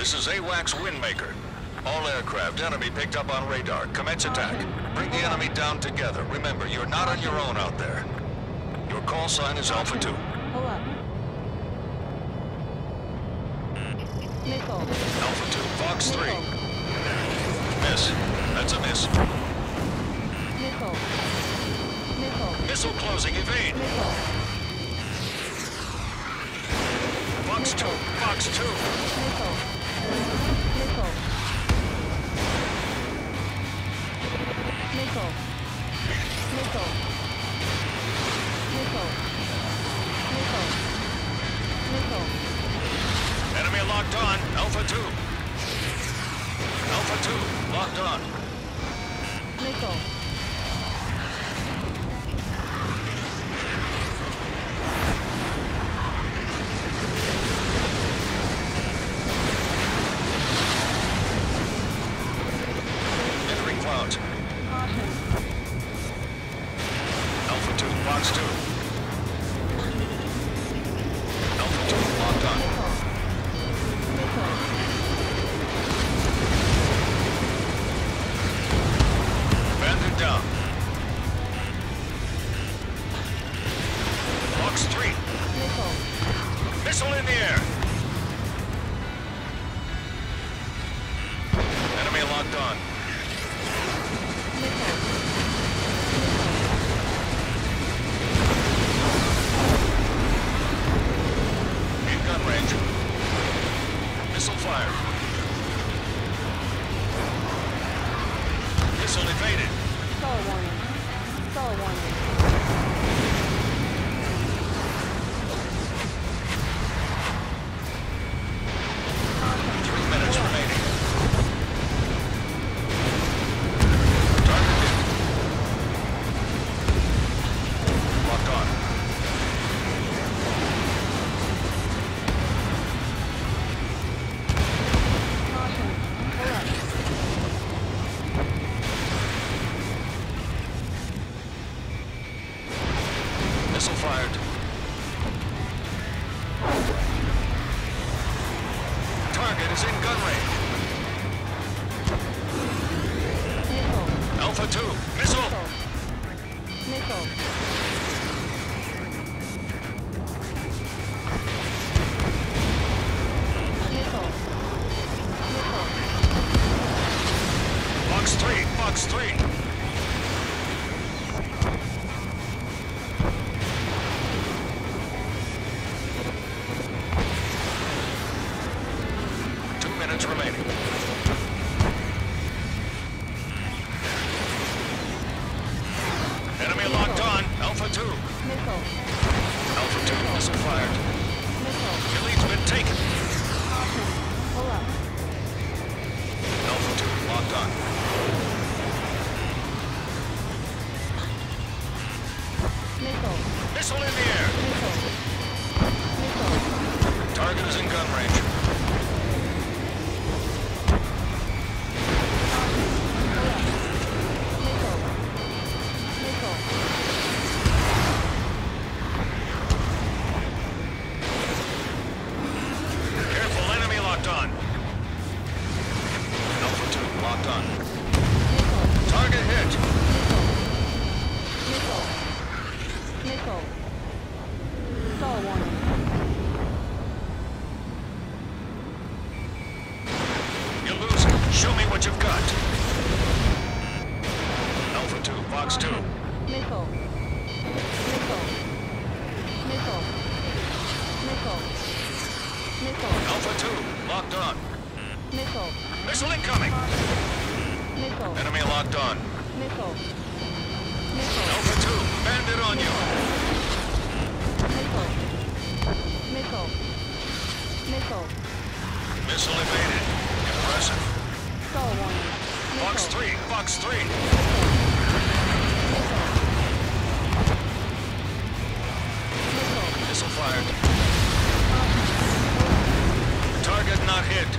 This is AWACS Windmaker. All aircraft, enemy picked up on radar. Commence attack. Bring the enemy down together. Remember, you're not on your own out there. Your call sign is Alpha 2. Pull up. Missile. Alpha 2, Fox 3. Missile. Miss. That's a miss. Missile. Missile. Missile closing, evade. Missile. Fox 2, Fox 2. Missile. Missile. Missile. Missile. Missile. Missile. Missile. Enemy locked on, Alpha 2. Alpha 2, locked on. Missile. Entering clouds. Caution. Alpha 2, Fox 2. Alpha 2, locked on. Missile. Missile. Bandit down. Fox 3. Missile. Missile in the air. Enemy locked on. Missile. In gun range. Missile fired. Missile evaded. Stall warning. Stall warning. Caution. 3 minutes remaining. Target hit. Locked on. Caution. Pull up. Missile fired. Target is in gun range. Missile. Alpha 2. Missile. Missile. Missile. Missile. Missile. Fox 3. Fox 3. Remaining. Enemy locked on. Alpha 2. Missile. Alpha 2. Missile fired. Missile. Your lead's been taken. Caution. Pull up. Alpha 2. Locked on. Missile. Missile in the air. Missile. Missile. Target is in gun range. Careful, enemy locked on. Alpha 2. Locked on. Target hit. Missile. Stall warning. You're losing. Show me what you've got. Alpha 2. Fox 2. Missile. Missile. Missile. Missile. Missile. Alpha 2. Locked on. Missile. Missile incoming. Missile. Enemy locked on. Missile. Missile. Alpha 2. Bandit on you. Missile. Missile. Missile. Missile evaded. Impressive. Stall warning. Fox Missile. 3. Fox 3. Missile. Missile fired. Target not hit.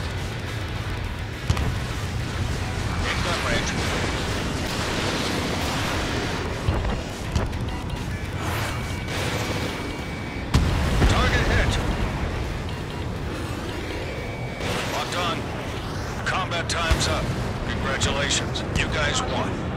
In gun range. Target hit. Combat time's up. Congratulations. You guys won.